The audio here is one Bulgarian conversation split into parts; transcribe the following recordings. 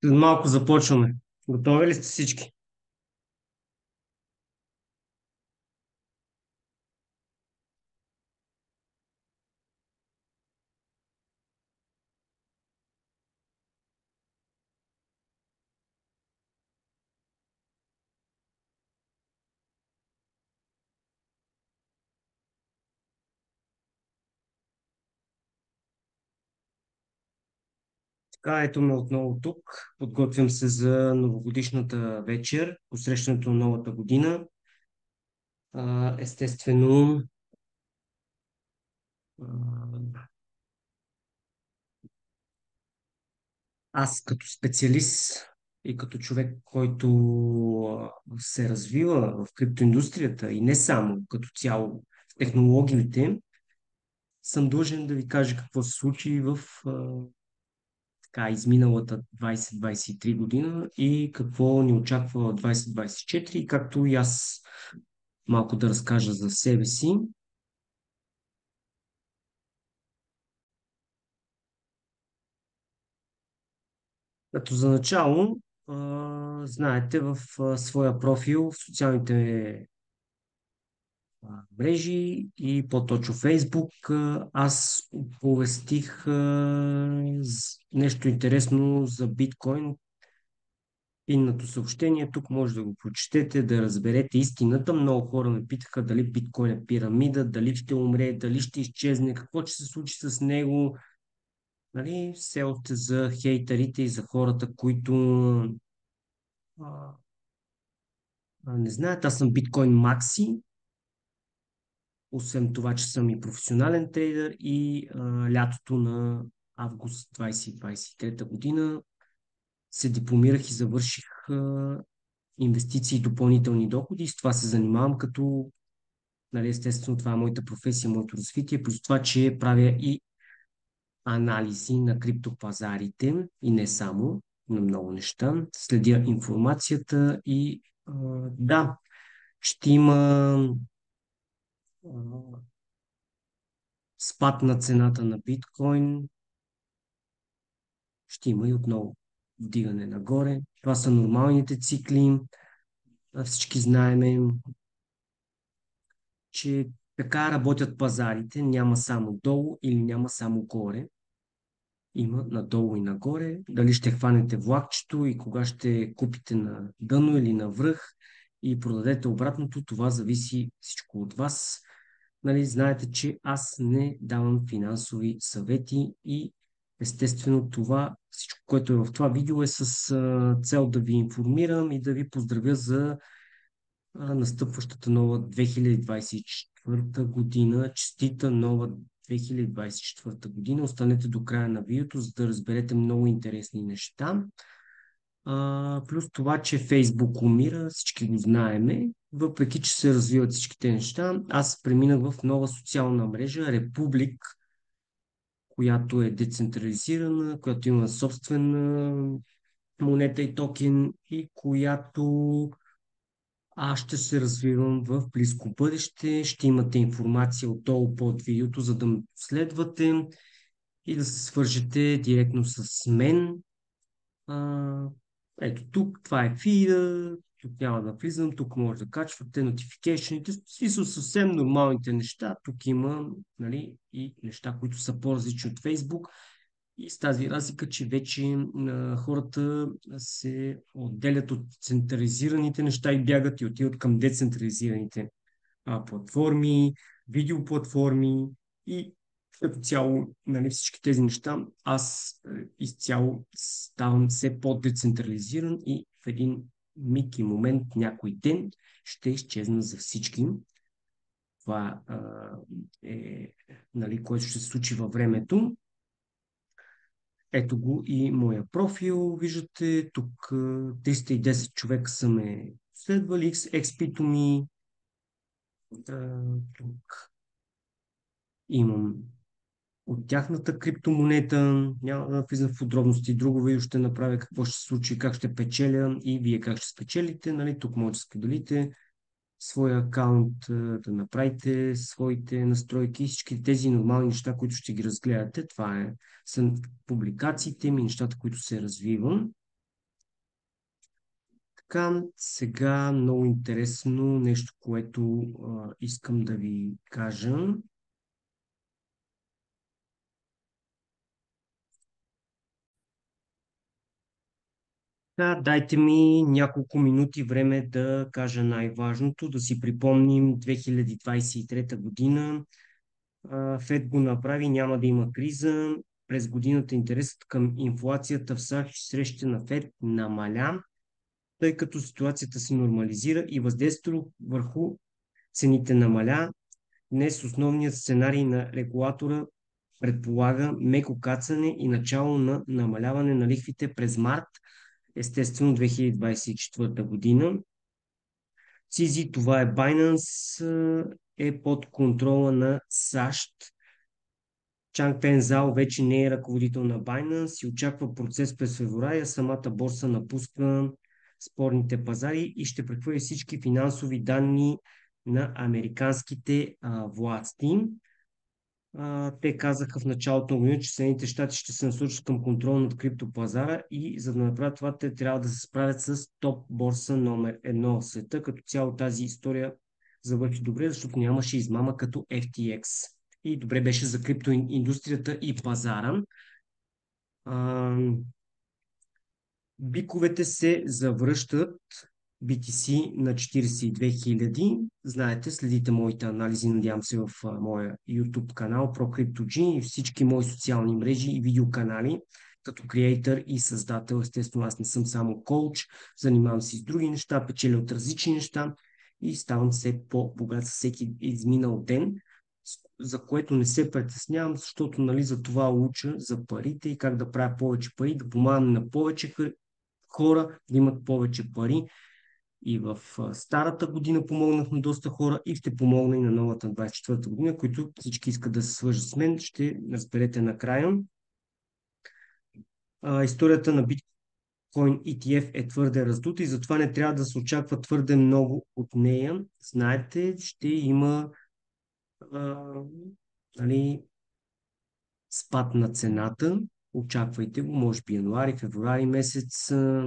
След малко започваме. Готови ли сте всички? Така, ето ме отново тук. Подготвям се за новогодишната вечер, посрещането на новата година. Естествено, а, аз като специалист и като човек, който се развива в криптоиндустрията и не само като цяло в технологиите, съм длъжен да ви кажа какво се случи в така изминалата 2023 година и какво ни очаква в 2024, както и аз малко да разкажа за себе си. Като за начало, знаете, в своя профил в социалните мрежи и по-точно Фейсбук, аз оповестих нещо интересно за биткоин. Пиннато съобщение, тук може да го прочетете, да разберете истината. Много хора ме питаха дали биткоин е пирамида, дали ще умре, дали ще изчезне, какво ще се случи с него. Нали? Все още за хейтерите и за хората, които а, не знаят, аз съм биткоин макси, освен това, че съм и професионален трейдер и лятото на август 2023 година се дипломирах и завърших инвестиции и допълнителни доходи. С това се занимавам като, нали, естествено, това е моята професия, моето развитие, плюс това, че правя и анализи на криптопазарите и не само, на много неща. Следя информацията и да, ще има а, спад на цената на биткоин, ще има и отново вдигане нагоре. Това са нормалните цикли. Всички знаеме, че така работят пазарите. Няма само долу или няма само горе. Има надолу и нагоре. Дали ще хванете влакчето и кога ще купите на дъно или на връх и продадете обратното, това зависи всичко от вас. Нали, знаете, че аз не давам финансови съвети и естествено това, всичко, което е в това видео е с цел да ви информирам и да ви поздравя за настъпващата нова 2024 година. Честита нова 2024 година. Останете до края на видеото, за да разберете много интересни неща. Плюс това, че Фейсбук умира, всички го знаеме. Въпреки, че се развиват всичките неща, аз преминах в нова социална мрежа, Републик, която е децентрализирана, която има собствена монета и токен и която аз ще се развивам в близко бъдеще. Ще имате информация отдолу под видеото, за да ме следвате и да се свържете директно с мен. А, ето тук, това е фида, тук няма да влизам, тук може да качвате notification-ите, си са съвсем нормалните неща. Тук има, нали, и неща, които са по-различни от Facebook. И с тази разлика, че вече хората се отделят от централизираните неща и бягат и отиват към децентрализираните платформи, видеоплатформи и като цяло, нали, всички тези неща, аз изцяло ставам все по-децентрализиран и в един миг и момент, някой ден, ще изчезна за всички. Това е, нали, което ще се случи във времето. Ето го и моя профил. Виждате, тук 310 човека са ме следвали, XP ми. Тук имам от тяхната криптомонета. Няма да влизам в подробности. Друго видео ще направя какво ще се случи, как ще печеля и вие как ще спечелите. Нали? Тук може да споделите своя акаунт, да направите своите настройки, всички тези нормални неща, които ще ги разгледате. Това са публикациите ми, нещата, които се развивам. Така, сега много интересно нещо, което искам да ви кажа. Да, дайте ми няколко минути време да кажа най-важното, да си припомним 2023 година. Фед го направи, няма да има криза. През годината интересът към инфлацията в САЩ среща на Фед намаля, тъй като ситуацията се нормализира и въздействието върху цените намаля. Днес основният сценарий на регулатора предполага меко кацане и начало на намаляване на лихвите през март, естествено 2024 година. CZ, това е Binance, е под контрола на САЩ. Чанг Пензал вече не е ръководител на Binance и очаква процес през февруари, а самата борса напуска спорните пазари и ще прехвърли всички финансови данни на американските власти. Те казаха в началото на година, че Съединените щати ще се насочат към контрол над криптопазара и за да направят това, те трябва да се справят с топ борса номер едно в света. Като цяло тази история завърши добре, защото нямаше измама като FTX. И добре беше за криптоиндустрията и пазара. Биковете се завръщат, BTC на 42 000. Знаете, следите моите анализи, надявам се, в моя YouTube канал ProCryptoG и всички мои социални мрежи и видеоканали, като креатор и създател. Естествено, аз не съм само коуч, занимавам се с други неща, печеля от различни неща и ставам все по-богат със всеки изминал ден, за което не се притеснявам, защото нали, за това уча, за парите и как да правя повече пари, да помагам на повече хора да имат повече пари. И в старата година помогнах на доста хора и ще помогна и на новата 24-та година, които всички искат да се свържат с мен. Ще разберете накрая. Историята на биткоин ETF е твърде раздута и затова не трябва да се очаква твърде много от нея. Знаете, ще има нали, спад на цената. Очаквайте го, може би януари, февруари месец.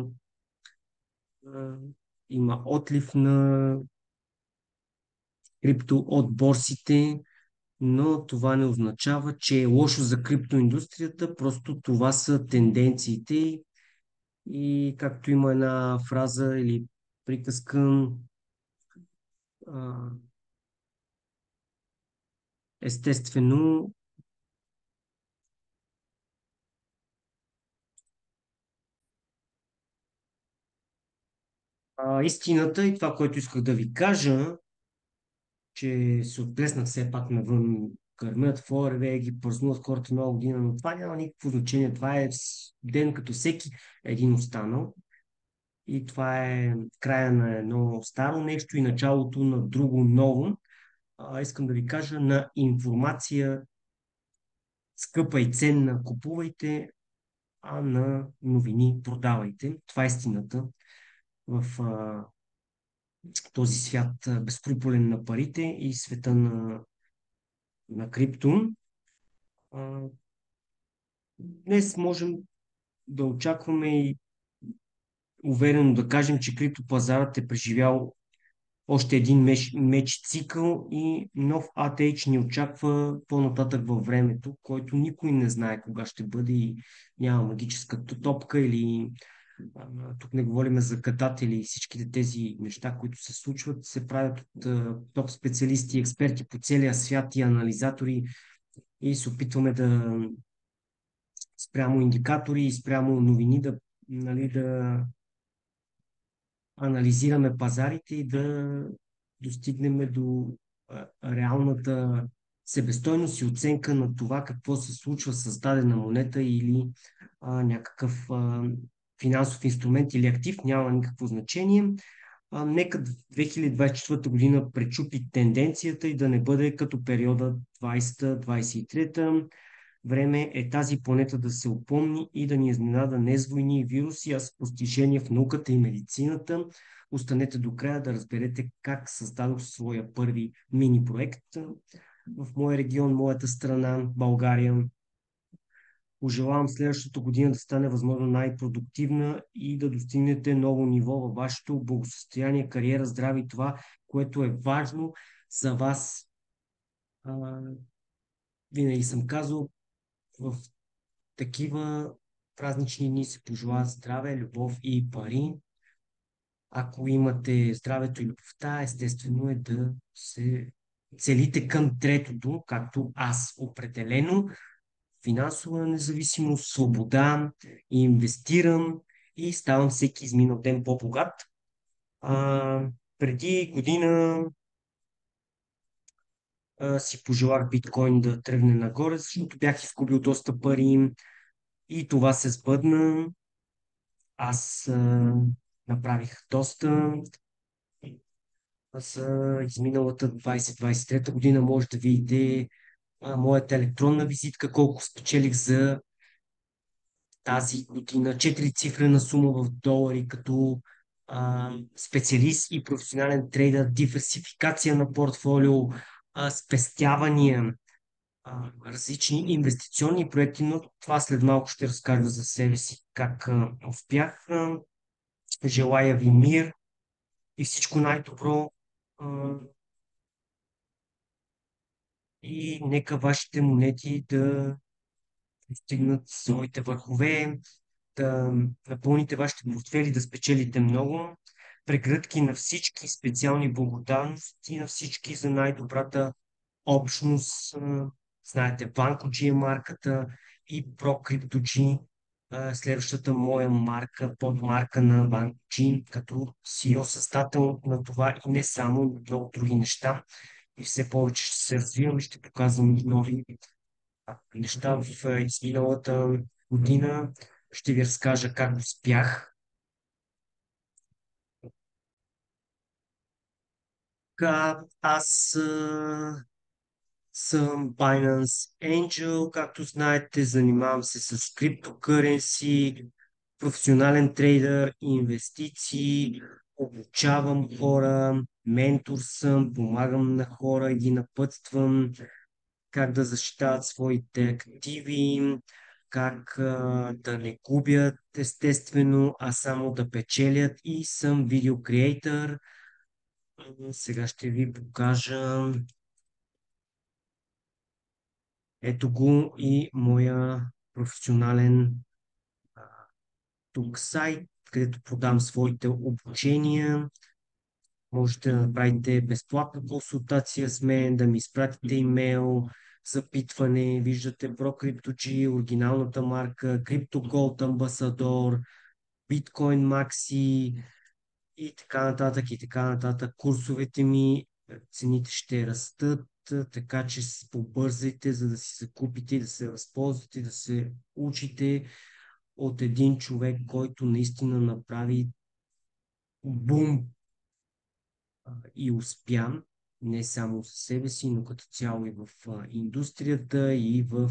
Има отлив на крипто от борсите, но това не означава, че е лошо за криптоиндустрията, просто това са тенденциите и както има една фраза или приказка, естествено, истината и това, което исках да ви кажа, че се отплеснах все пак навън, кърмят форове, ги празнуват хората нова година, но това няма никакво значение. Това е ден като всеки един останал. И това е края на едно старо нещо и началото на друго ново. Искам да ви кажа, на информация скъпа и ценна купувайте, а на новини продавайте. Това е истината в този свят безкруполен на парите и света на крипто. Днес можем да очакваме и уверено да кажем, че криптопазарът е преживял още един меч цикъл и нов ATH ни очаква по-нататък във времето, който никой не знае кога ще бъде и няма магическа топка или тук не говорим за гадатели и всичките тези неща, които се случват, се правят от топ специалисти, експерти по целия свят и анализатори и се опитваме да спрямо индикатори и спрямо новини нали, да анализираме пазарите и да достигнем до реалната себестойност и оценка на това какво се случва с дадена монета или някакъв финансов инструмент или актив, няма никакво значение. Нека 2024 година пречупи тенденцията и да не бъде като периода 20-23. Време е тази планета да се опомни и да ни изненада не с войни и вируси, а с постижения в науката и медицината. Останете до края да разберете как създадох своя първи мини проект в моя регион, моята страна, България. Пожелавам следващата година да стане възможно най-продуктивна и да достигнете ново ниво във вашето благосъстояние, кариера, здраве и това, което е важно за вас. А, Винаги съм казал, в такива празнични дни се пожелават здраве, любов и пари. Ако имате здравето и любовта, естествено е да се целите към третото, както аз определено. Финансова независимост, свобода, инвестирам и ставам всеки изминал ден по-богат. Преди година си пожелах биткоин да тръгне нагоре, защото бях изгубил доста пари и това се сбъдна. Аз направих доста за изминалата 2023 година. Може да видите моята електронна визитка, колко спечелих за тази година. 4-цифрена сума в долари като специалист и професионален трейдер, диверсификация на портфолио, спестявания, различни инвестиционни проекти, но това след малко ще разкажа за себе си как успях. Желая ви мир и всичко най-добро. И нека вашите монети да достигнат своите върхове, да напълните вашите портфели, да спечелите много. Прегръдки на всички, специални благодарности на всички за най-добрата общност. Знаете, BankoG е марката и ProCryptoG, следващата моя марка, подмарка на BankoG, като CEO създател на това и не само, но много други неща. И все повече ще се развивам и ще показвам нови неща в изминалата година. Ще ви разкажа как успях. Аз съм Binance Angel, както знаете, занимавам се с криптокъренси, професионален трейдър, инвестиции, обучавам хора, ментор съм, помагам на хора и ги напътствам как да защитават своите активи, как да не губят естествено, а само да печелят и съм видеокреатор. Сега ще ви покажа. Ето го и моя професионален а, тук сайт, където продам своите обучения. Можете да направите безплатна консултация с мен, да ми изпратите имейл, запитване. Виждате ProCryptoG, оригиналната марка, CryptoGold Ambassador, Bitcoin Maxi и така нататък и така нататък. Курсовете ми, цените ще растат, така че побързайте, за да си закупите и да се възползвате, да се учите от един човек, който наистина направи бум и успя не само за себе си, но като цяло и в индустрията, и в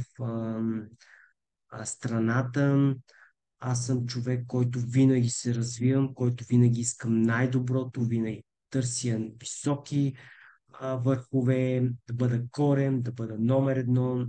страната. Аз съм човек, който винаги се развивам, който винаги искам най-доброто, винаги търся високи върхове, да бъда корен, да бъда номер едно.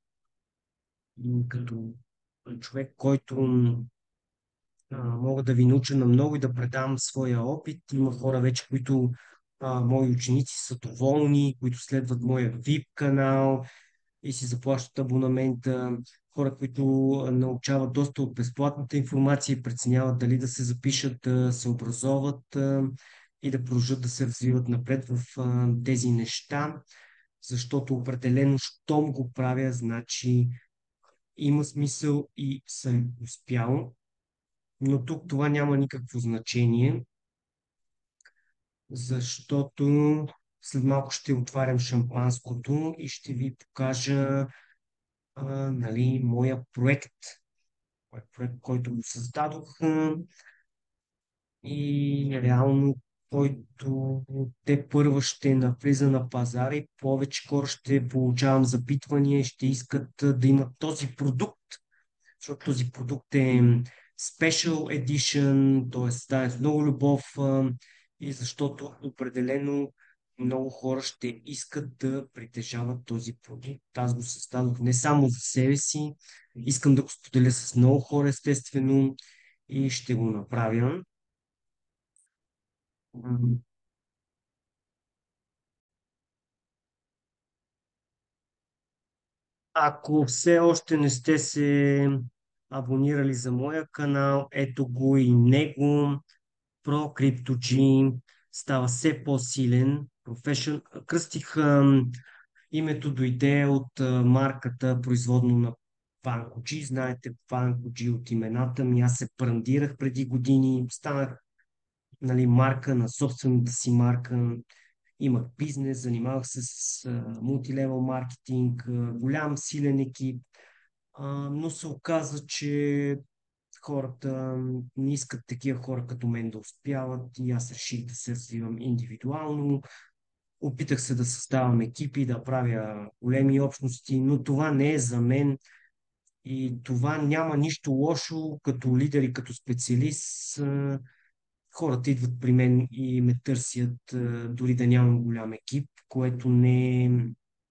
И като човек, който мога да ви науча на много и да предам своя опит. Има хора вече, които мои ученици са доволни, които следват моя VIP канал и си заплащат абонамента. Хора, които научават доста от безплатната информация и преценяват дали да се запишат, да се образоват и да продължат да се развиват напред в тези неща, защото определено, щом го правя, значи има смисъл и съм успял. Но тук това няма никакво значение, защото след малко ще отварям шампанското и ще ви покажа нали, моя проект, който го създадох и реално който те първа ще навлиза на пазара и повече хора ще получавам запитвания и ще искат да имат този продукт, защото този продукт е Special Edition, т.е. да е с много любов и защото определено много хора ще искат да притежават този продукт. Аз го създадох не само за себе си, искам да го споделя с много хора, естествено, и ще го направя. М, Ако все още не сте се абонирали за моя канал, ето го и него. Pro Crypto G става все по-силен. Кръстих името дойде от марката, производно на Ванко G. Знаете, Ванко G от имената ми. Аз се брандирах преди години. Станах, нали, марка на собствената си марка. Имах бизнес, занимавах се с мултилевел маркетинг, голям силен екип, но се оказа, че хората не искат такива хора като мен да успяват и аз реших да се развивам индивидуално. Опитах се да създавам екипи, да правя големи общности, но това не е за мен и това няма нищо лошо като лидер и като специалист. Хората идват при мен и ме търсят, дори да нямам голям екип, което не е,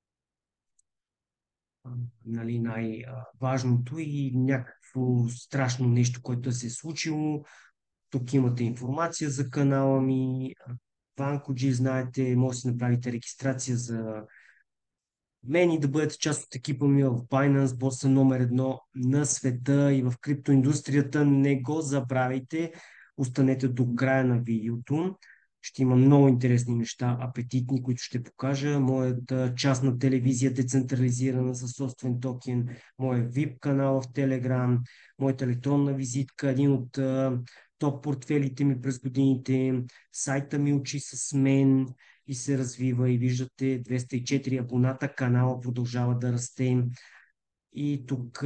нали, най-важното и някакво страшно нещо, което да се е случило. Тук имате информация за канала ми. Ванкоджи, знаете, може да си направите регистрация за мен и да бъдете част от екипа ми в Binance, боса номер едно на света и в криптоиндустрията. Не го забравяйте. Останете до края на видеото. Ще има много интересни неща, апетитни, които ще покажа. Моята частна телевизия, децентрализирана със собствен токен, моят VIP канал в Telegram, моята електронна визитка, един от топ портфелите ми през годините, сайта ми учи с мен и се развива и виждате 204 абоната, канала продължава да расте и тук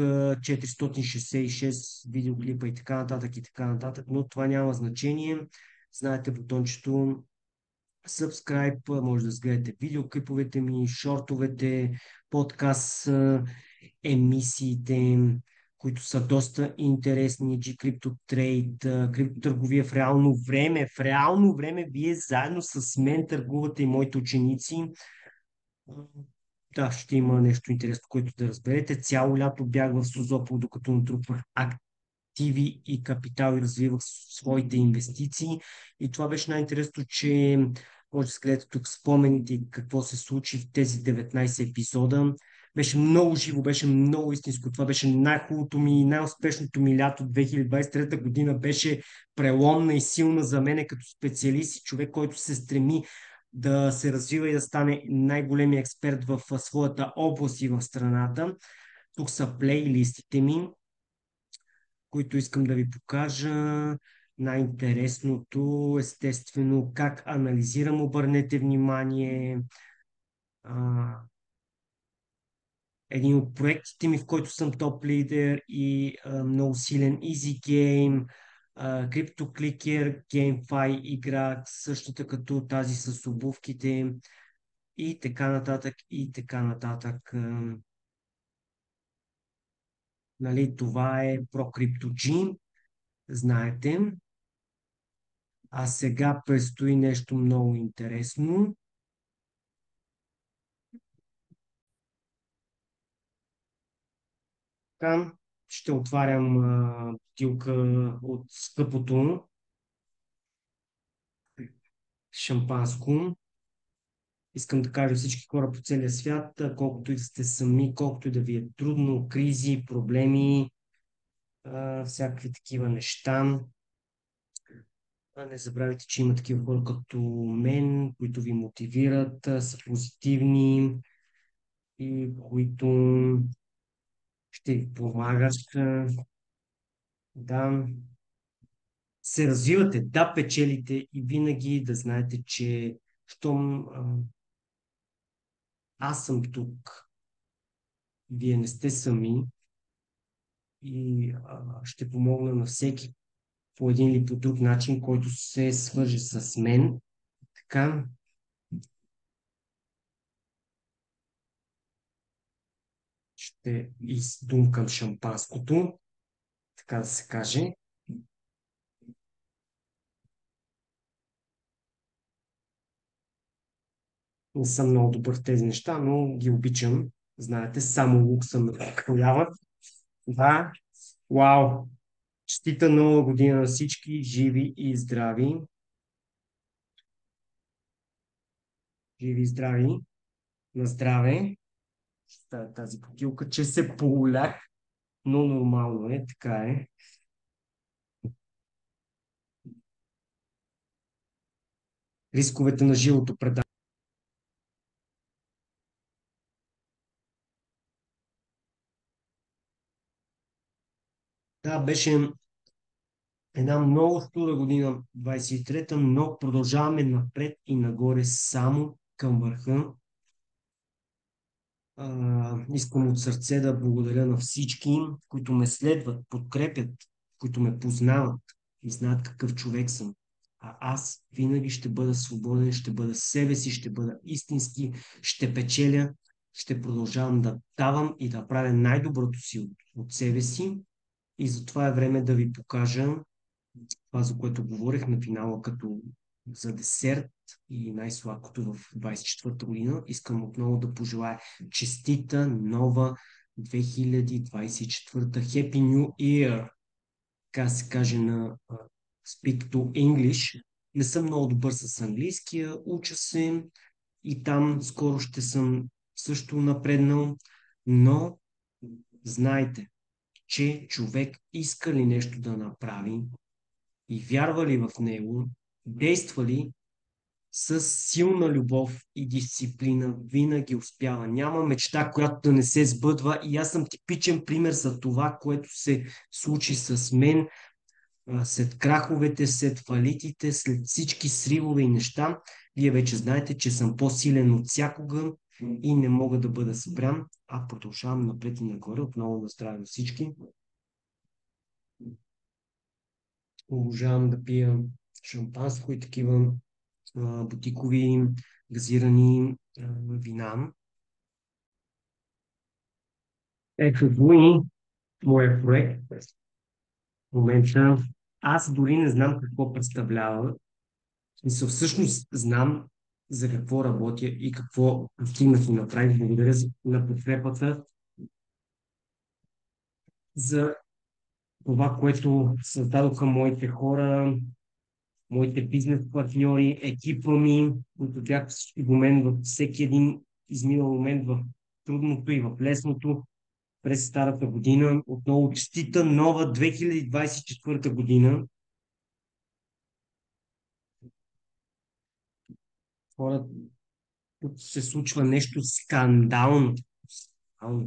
466 видеоклипа и така нататък и така нататък, но това няма значение. Знаете бутончето subscribe, може да разгледате видеоклиповете ми, шортовете, подкаст, емисиите, които са доста интересни, G-Crypto Trade, криптотърговия в реално време. В реално време вие заедно с мен търгувате и моите ученици. Да, ще има нещо интересно, което да разберете. Цяло лято бях в Созопол, докато натрупвах активи и капитал и развивах своите инвестиции. И това беше най-интересно, че може да се гледате тук спомените и какво се случи в тези 19 епизода. Беше много живо, беше много истинско. Това беше най-хубавото ми, най-успешното ми лято 2023 година. Беше преломна и силна за мен като специалист и човек, който се стреми да се развива и да стане най-големия експерт в своята област и в страната. Тук са плейлистите ми, които искам да ви покажа. Най-интересното, естествено, как анализирам, обърнете внимание. А, един от проектите ми, в който съм топ лидер и много силен Easy Game, CryptoClicker, GameFi игра, същата като тази с обувките и така нататък и така нататък. Нали, това е ProCryptoG, знаете. А сега предстои нещо много интересно. Така, ще отварям бутилка от скъпото шампанско. Искам да кажа всички хора по целия свят, колкото и да сте сами, колкото и да ви е трудно, кризи, проблеми, всякакви такива неща. Не забравяйте, че има такива хора като мен, които ви мотивират, са позитивни и които ще ви помагат да се развивате, да печелите и винаги да знаете, че щом аз съм тук, вие не сте сами и ще помогна на всеки по един или по друг начин, който се свърже с мен. Така, ще издумкам шампанското, така да се каже. Не съм много добър в тези неща, но ги обичам. Знаете, само лук съм настоява. Да, вау! Честита нова година на всички, живи и здрави. Живи и здрави. На здраве. Тази бутилка, че се полях, но нормално е, така е. Рисковете на живото предаване. Да, беше една много студа година, 23-та, но продължаваме напред и нагоре само към върха. Искам от сърце да благодаря на всички, които ме следват, подкрепят, които ме познават и знаят какъв човек съм. А аз винаги ще бъда свободен, ще бъда себе си, ще бъда истински, ще печеля, ще продължавам да давам и да правя най-доброто си от себе си. И затова е време да ви покажа това, за което говорих на финала, като за десерт и най-сладкото в 24-та година. Искам отново да пожелая честита нова 2024. Happy New Year, така се каже на Speak to English. Не съм много добър с английския, уча се и там скоро ще съм също напреднал, но знайте, че човек иска ли нещо да направи, и вярва ли в него, действа ли с силна любов и дисциплина, винаги успява. Няма мечта, която да не се сбъдва, и аз съм типичен пример за това, което се случи с мен след краховете, след фалитите, след всички сривове и неща. Вие вече знаете, че съм по-силен от всякога и не мога да бъда спрям, а продължавам напред и нагоре. Отново да здраве на всички. Обожавам да пия шампанско и такива бутикови газирани вина. Ето го и моя проект. В момента аз дори не знам какво представлява. Всъщност знам за какво работя и какво постигнах да направих. Благодаря на подкрепата за това, което създадоха моите хора, моите бизнес партньори, екипа ми, които бяха всички до мен във всеки един изминал момент, в трудното и в лесното, през старата година. Отново честита нова 2024 година. Хора, тук се случва нещо скандално. Скандално.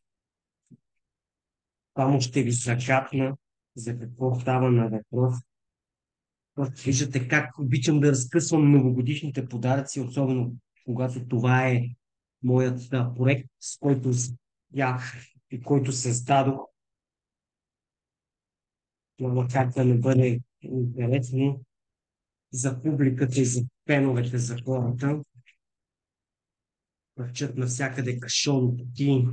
Само ще ви закапна за какво става на въпрос. Виждате как обичам да разкъсвам новогодишните подаръци, особено когато това е моят проект, с който бях и който създадох. Няма как да не бъде интересно за публиката и за феновете, за хората. Върчат навсякъде кашон, кутии.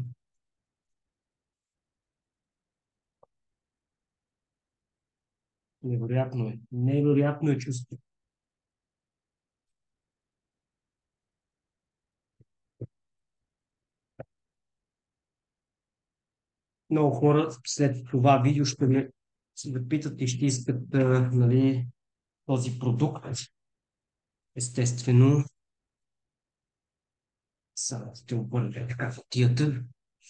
Невероятно е. Невероятно е чувство. Много хора след това видео ще ме се запитат и ще искат нали, този продукт. Естествено, сега ще обърна така кутията.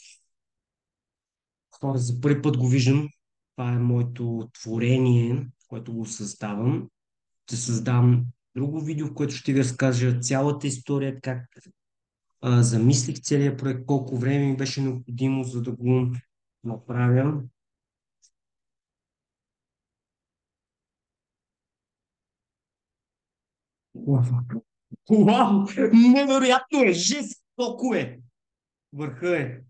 Хора, за първи път го виждам. Това е моето творение, което го създавам. Ще създам друго видео, в което ще ви разкажа цялата история, как замислих целият проект, колко време ми беше необходимо, за да го направя. Уау! Невероятно е! Жестоко е! Върха е!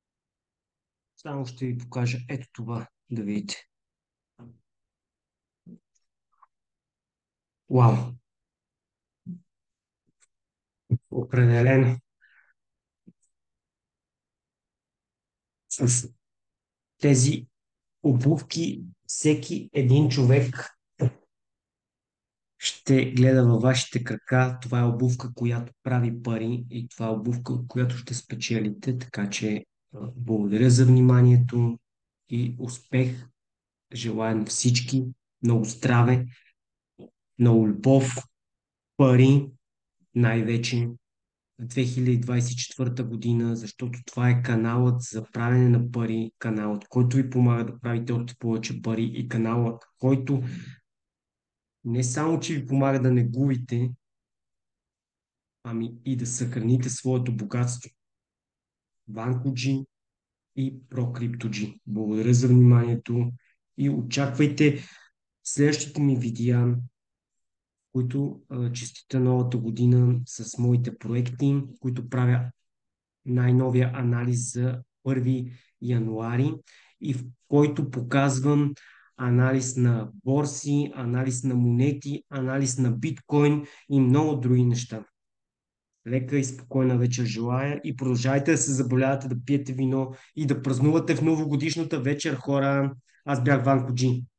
Само ще ви покажа ето това, да видите. Вау, определено. С тези обувки всеки един човек ще гледа във вашите крака. Това е обувка, която прави пари и това е обувка, от която ще спечелите. Така че благодаря за вниманието и успех. Желая на всички много здраве, много любов, пари, най-вече в 2024 година, защото това е каналът за правене на пари, каналът, който ви помага да правите още повече пари и каналът, който не само, че ви помага да не губите, ами и да съхраните своето богатство. Банкоджи и ProCryptoG. Благодаря за вниманието и очаквайте следващите ми видеа, които честита новата година с моите проекти, които правя най-новия анализ за 1 януари и в който показвам анализ на борси, анализ на монети, анализ на биткоин и много други неща. Лека и спокойна вечер желая и продължайте да се заболявате, да пиете вино и да празнувате в новогодишната вечер, хора. Аз бях Ванко Джи.